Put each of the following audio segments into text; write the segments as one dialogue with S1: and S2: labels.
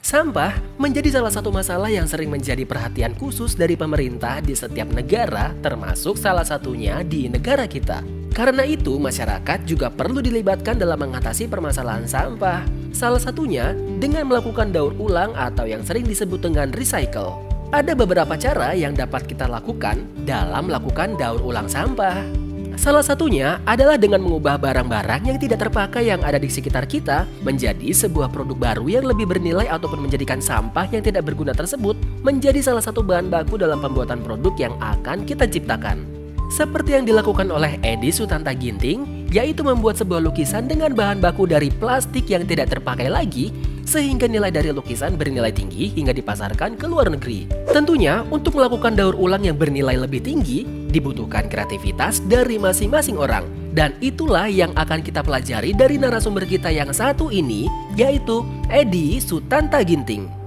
S1: Sampah menjadi salah satu masalah yang sering menjadi perhatian khusus dari pemerintah di setiap negara, termasuk salah satunya di negara kita. Karena itu, masyarakat juga perlu dilibatkan dalam mengatasi permasalahan sampah. Salah satunya dengan melakukan daur ulang atau yang sering disebut dengan recycle. Ada beberapa cara yang dapat kita lakukan dalam melakukan daur ulang sampah. Salah satunya adalah dengan mengubah barang-barang yang tidak terpakai yang ada di sekitar kita menjadi sebuah produk baru yang lebih bernilai ataupun menjadikan sampah yang tidak berguna tersebut menjadi salah satu bahan baku dalam pembuatan produk yang akan kita ciptakan. Seperti yang dilakukan oleh Edi Sutanta Ginting, yaitu membuat sebuah lukisan dengan bahan baku dari plastik yang tidak terpakai lagi, sehingga nilai dari lukisan bernilai tinggi hingga dipasarkan ke luar negeri. Tentunya, untuk melakukan daur ulang yang bernilai lebih tinggi, dibutuhkan kreativitas dari masing-masing orang. Dan itulah yang akan kita pelajari dari narasumber kita yang satu ini, yaitu Edi Sutanta Ginting.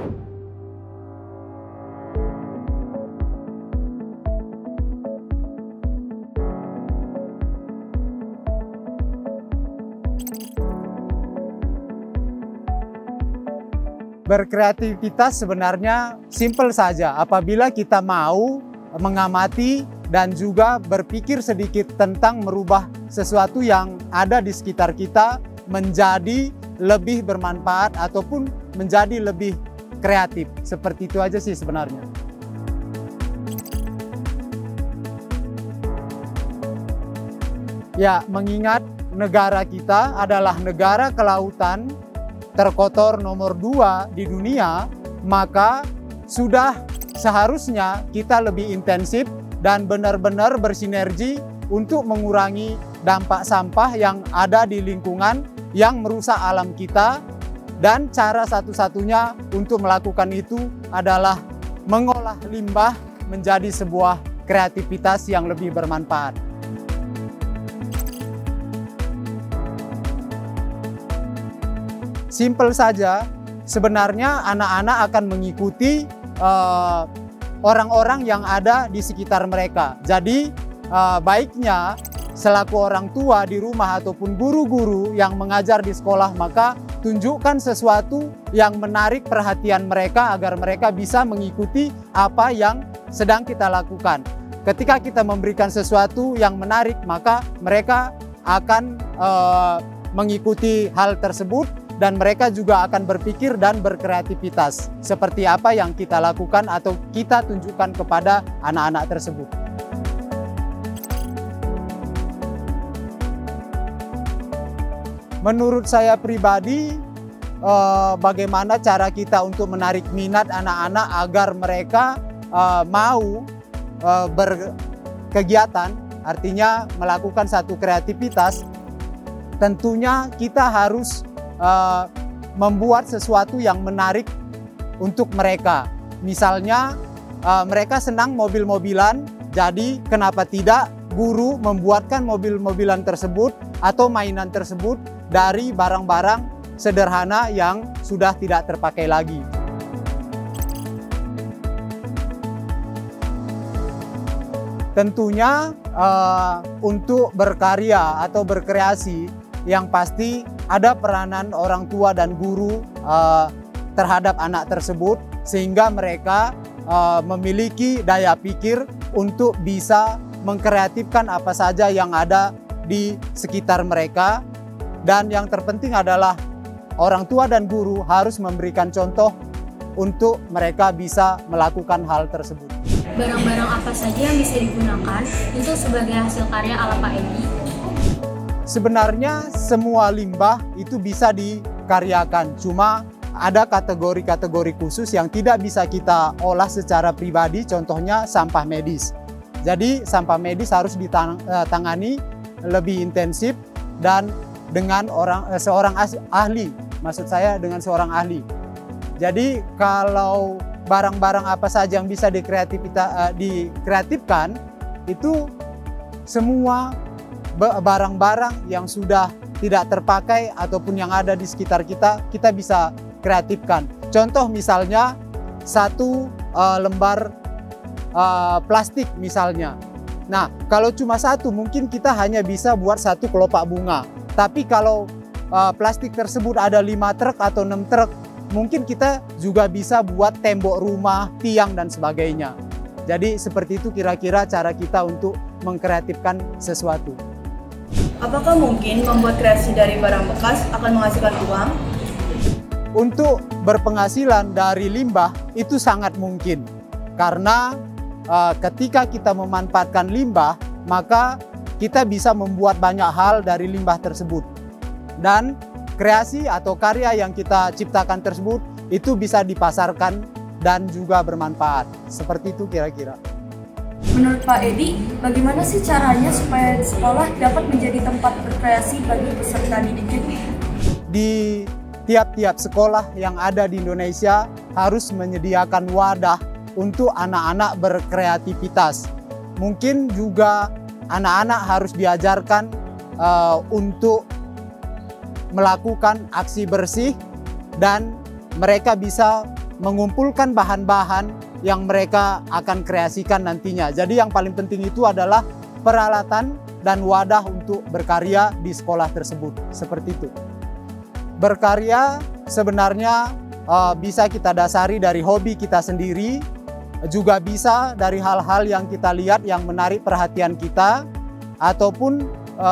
S2: Berkreativitas sebenarnya simpel saja apabila kita mau mengamati dan juga berpikir sedikit tentang merubah sesuatu yang ada di sekitar kita menjadi lebih bermanfaat ataupun menjadi lebih kreatif. Seperti itu aja sih sebenarnya. Ya, mengingat negara kita adalah negara kelautan terkotor nomor 2 di dunia, maka sudah seharusnya kita lebih intensif dan benar-benar bersinergi untuk mengurangi dampak sampah yang ada di lingkungan yang merusak alam kita. Dan cara satu-satunya untuk melakukan itu adalah mengolah limbah menjadi sebuah kreativitas yang lebih bermanfaat. Simpel saja, sebenarnya anak-anak akan mengikuti orang-orang yang ada di sekitar mereka. Jadi baiknya selaku orang tua di rumah ataupun guru-guru yang mengajar di sekolah, maka tunjukkan sesuatu yang menarik perhatian mereka agar mereka bisa mengikuti apa yang sedang kita lakukan. Ketika kita memberikan sesuatu yang menarik, maka mereka akan mengikuti hal tersebut. Dan mereka juga akan berpikir dan berkreativitas seperti apa yang kita lakukan atau kita tunjukkan kepada anak-anak tersebut. Menurut saya pribadi, bagaimana cara kita untuk menarik minat anak-anak agar mereka mau berkegiatan, artinya melakukan satu kreativitas, tentunya kita harus membuat sesuatu yang menarik untuk mereka. Misalnya mereka senang mobil-mobilan, jadi kenapa tidak guru membuatkan mobil-mobilan tersebut atau mainan tersebut dari barang-barang sederhana yang sudah tidak terpakai lagi. Tentunya untuk berkarya atau berkreasi, yang pasti ada peranan orang tua dan guru terhadap anak tersebut, sehingga mereka memiliki daya pikir untuk bisa mengkreatifkan apa saja yang ada di sekitar mereka. Dan yang terpenting adalah orang tua dan guru harus memberikan contoh untuk mereka bisa melakukan hal tersebut.
S3: Barang-barang apa saja yang bisa digunakan untuk sebagai hasil karya ala Pak Edi?
S2: Sebenarnya semua limbah itu bisa dikaryakan, cuma ada kategori-kategori khusus yang tidak bisa kita olah secara pribadi, contohnya sampah medis. Jadi sampah medis harus ditangani lebih intensif dan dengan seorang ahli, maksud saya dengan seorang ahli. Jadi kalau barang-barang apa saja yang bisa dikreatifkan, itu semua barang-barang yang sudah tidak terpakai ataupun yang ada di sekitar kita, kita bisa kreatifkan. Contoh misalnya satu lembar plastik misalnya. Nah, kalau cuma satu mungkin kita hanya bisa buat satu kelopak bunga. Tapi kalau plastik tersebut ada 5 truk atau 6 truk, mungkin kita juga bisa buat tembok rumah, tiang, dan sebagainya. Jadi seperti itu kira-kira cara kita untuk mengkreatifkan sesuatu.
S4: Apakah mungkin membuat kreasi dari barang bekas akan menghasilkan uang?
S2: Untuk berpenghasilan dari limbah itu sangat mungkin. Karena ketika kita memanfaatkan limbah, maka kita bisa membuat banyak hal dari limbah tersebut. Dan kreasi atau karya yang kita ciptakan tersebut itu bisa dipasarkan dan juga bermanfaat. Seperti itu kira-kira.
S5: Menurut Pak Edi, bagaimana sih caranya supaya sekolah dapat menjadi tempat berkreasi bagi peserta didik?
S2: Di tiap-tiap sekolah yang ada di Indonesia harus menyediakan wadah untuk anak-anak berkreativitas. Mungkin juga anak-anak harus diajarkan untuk melakukan aksi bersih dan mereka bisa mengumpulkan bahan-bahan yang mereka akan kreasikan nantinya. Jadi yang paling penting itu adalah peralatan dan wadah untuk berkarya di sekolah tersebut. Seperti itu. Berkarya sebenarnya bisa kita dasari dari hobi kita sendiri, juga bisa dari hal-hal yang kita lihat yang menarik perhatian kita, ataupun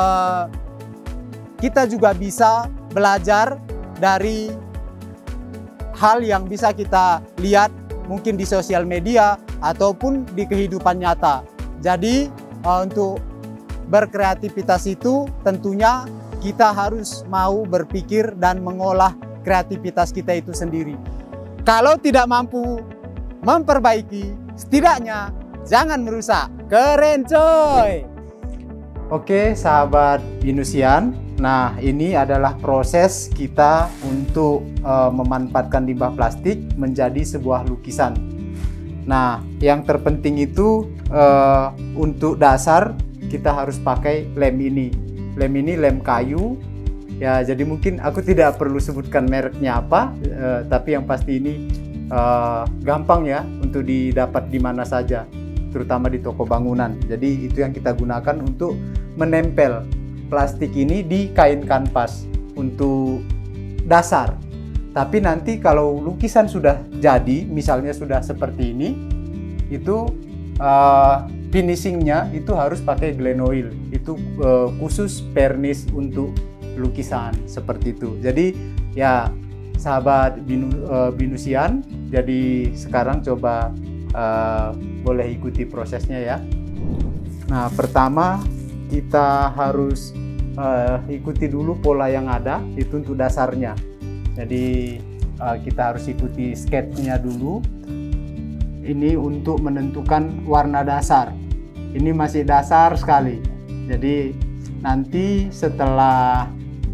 S2: kita juga bisa belajar dari hal yang bisa kita lihat mungkin di sosial media ataupun di kehidupan nyata. Jadi untuk berkreativitas itu tentunya kita harus mau berpikir dan mengolah kreativitas kita itu sendiri. Kalau tidak mampu memperbaiki, setidaknya jangan merusak. Keren coy! Oke sahabat Binusian, nah ini adalah proses kita untuk memanfaatkan limbah plastik menjadi sebuah lukisan. Nah yang terpenting itu untuk dasar kita harus pakai lem ini. Lem ini lem kayu. Ya jadi mungkin aku tidak perlu sebutkan mereknya apa, tapi yang pasti ini gampang ya untuk didapat di mana saja, terutama di toko bangunan. Jadi itu yang kita gunakan untuk menempel plastik ini di kain kanvas untuk dasar. Tapi nanti kalau lukisan sudah jadi, misalnya sudah seperti ini, itu finishingnya itu harus pakai Glen Oil. Itu khusus pernis untuk lukisan seperti itu. Jadi ya sahabat Binusian, jadi sekarang coba boleh ikuti prosesnya ya. Nah pertama kita harus ikuti dulu pola yang ada, itu untuk dasarnya. Jadi kita harus ikuti sketsnya dulu. Ini untuk menentukan warna dasar. Ini masih dasar sekali. Jadi nanti setelah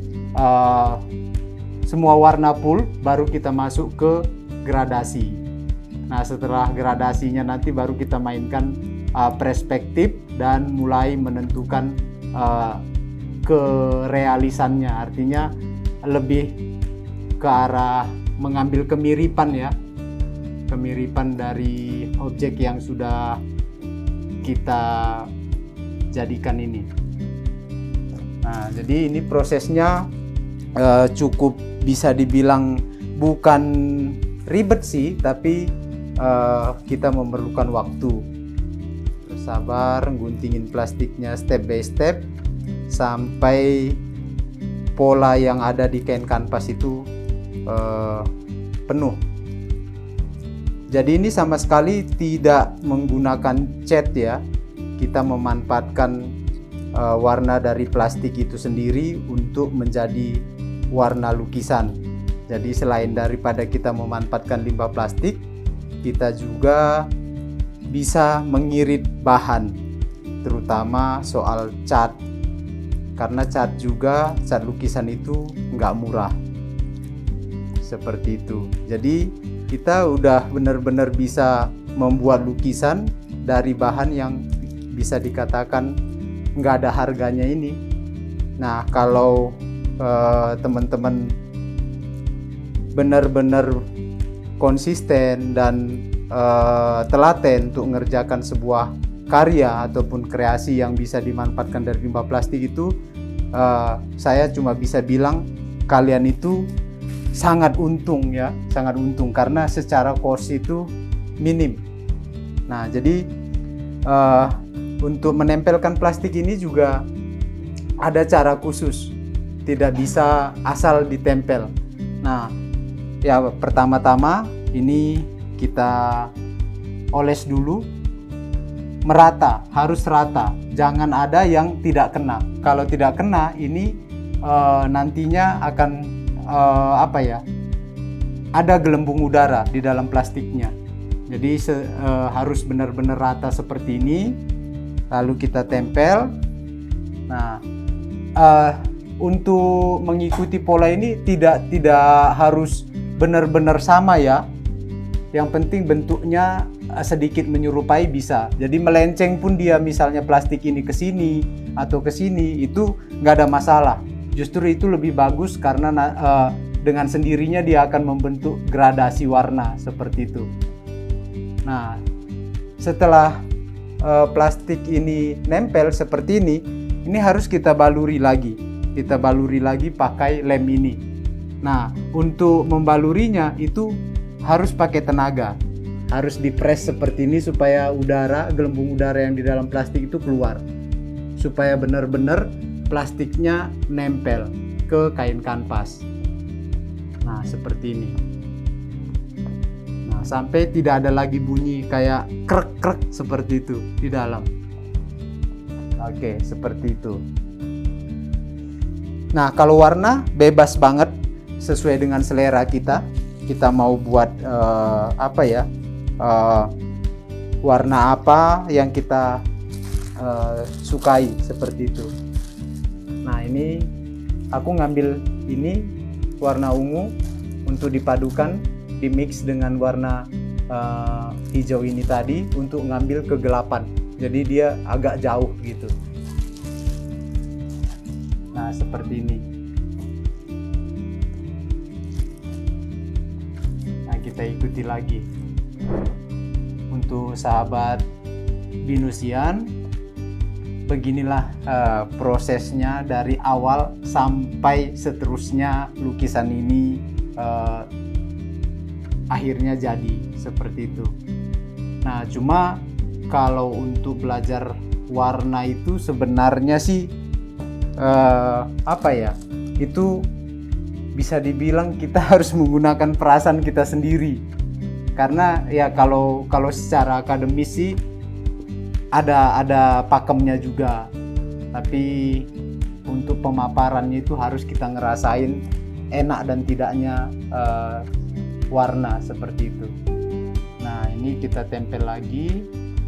S2: semua warna full, baru kita masuk ke gradasi. Nah setelah gradasinya nanti baru kita mainkan perspektif dan mulai menentukan kerealisannya, artinya lebih ke arah mengambil kemiripan ya, kemiripan dari objek yang sudah kita jadikan ini. Nah jadi ini prosesnya cukup bisa dibilang bukan ribet sih, tapi kita memerlukan waktu. Sabar guntingin plastiknya step by step sampai pola yang ada di kain kanvas itu penuh. Jadi ini sama sekali tidak menggunakan cat ya. Kita memanfaatkan warna dari plastik itu sendiri untuk menjadi warna lukisan. Jadi selain daripada kita memanfaatkan limbah plastik, kita juga bisa mengirit bahan, terutama soal cat, karena cat lukisan itu nggak murah seperti itu. Jadi kita udah benar-benar bisa membuat lukisan dari bahan yang bisa dikatakan nggak ada harganya ini. Nah kalau teman-teman benar-benar konsisten dan telaten untuk mengerjakan sebuah karya ataupun kreasi yang bisa dimanfaatkan dari limbah plastik itu, saya cuma bisa bilang kalian itu sangat untung ya, sangat untung karena secara cost itu minim. Nah, jadi untuk menempelkan plastik ini juga ada cara khusus, tidak bisa asal ditempel. Nah, ya pertama-tama ini kita oles dulu merata, harus rata, jangan ada yang tidak kena. Kalau tidak kena ini nantinya akan ada gelembung udara di dalam plastiknya. Jadi harus benar-benar rata seperti ini, lalu kita tempel. Nah, untuk mengikuti pola ini tidak harus benar-benar sama ya. Yang penting bentuknya sedikit menyerupai bisa. Jadi melenceng pun dia, misalnya plastik ini ke sini atau ke sini, itu nggak ada masalah. Justru itu lebih bagus karena dengan sendirinya dia akan membentuk gradasi warna seperti itu. Nah, setelah plastik ini nempel seperti ini harus kita baluri lagi. Kita baluri lagi pakai lem ini. Nah, untuk membalurinya itu harus pakai tenaga. Harus dipres seperti ini supaya gelembung udara yang di dalam plastik itu keluar. Supaya benar-benar plastiknya nempel ke kain kanvas. Nah, seperti ini. Nah, sampai tidak ada lagi bunyi kayak krek-krek seperti itu di dalam. Oke, seperti itu. Nah, kalau warna bebas banget sesuai dengan selera kita. Kita mau buat warna apa yang kita sukai seperti itu. Nah, ini aku ngambil ini warna ungu untuk dipadukan, dimix dengan warna hijau ini tadi untuk ngambil kegelapan. Jadi dia agak jauh gitu. Nah, seperti ini. Nah, kita ikuti lagi. Untuk sahabat Binusian, beginilah prosesnya dari awal sampai seterusnya lukisan ini akhirnya jadi seperti itu. Nah, cuma kalau untuk belajar warna itu sebenarnya sih itu bisa dibilang kita harus menggunakan perasaan kita sendiri. Karena ya kalau secara akademis sih ada pakemnya juga, tapi untuk pemaparannya itu harus kita ngerasain enak dan tidaknya warna seperti itu. Nah, ini kita tempel lagi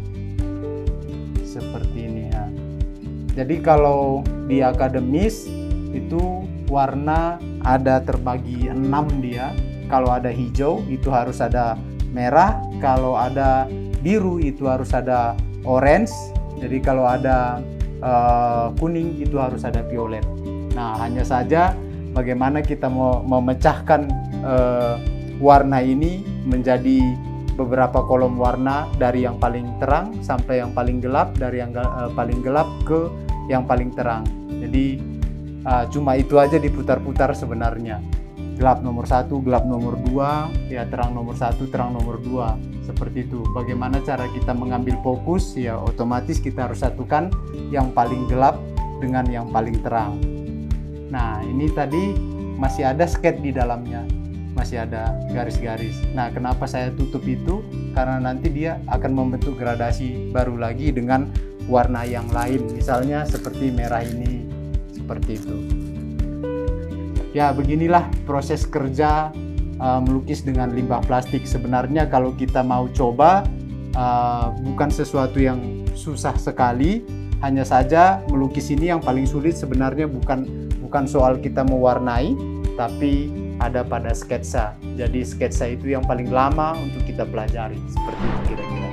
S2: seperti ini ya. Jadi kalau di akademis itu warna ada terbagi 6 dia. Kalau ada hijau itu harus ada merah, kalau ada biru itu harus ada orange, jadi kalau ada kuning itu harus ada violet. Nah, hanya saja bagaimana kita mau memecahkan warna ini menjadi beberapa kolom warna, dari yang paling terang sampai yang paling gelap, dari yang paling gelap ke yang paling terang. Jadi cuma itu aja diputar-putar sebenarnya. Gelap nomor 1, gelap nomor 2, ya terang nomor 1, terang nomor 2, seperti itu. Bagaimana cara kita mengambil fokus? Ya otomatis kita harus satukan yang paling gelap dengan yang paling terang. Nah, ini tadi masih ada sketch di dalamnya, masih ada garis-garis. Nah, kenapa saya tutup itu? Karena nanti dia akan membentuk gradasi baru lagi dengan warna yang lain, misalnya seperti merah ini, seperti itu. Ya, beginilah proses kerja melukis dengan limbah plastik. Sebenarnya kalau kita mau coba, bukan sesuatu yang susah sekali. Hanya saja melukis ini yang paling sulit sebenarnya bukan soal kita mewarnai, tapi ada pada sketsa. Jadi sketsa itu yang paling lama untuk kita pelajari, seperti itu kira-kira.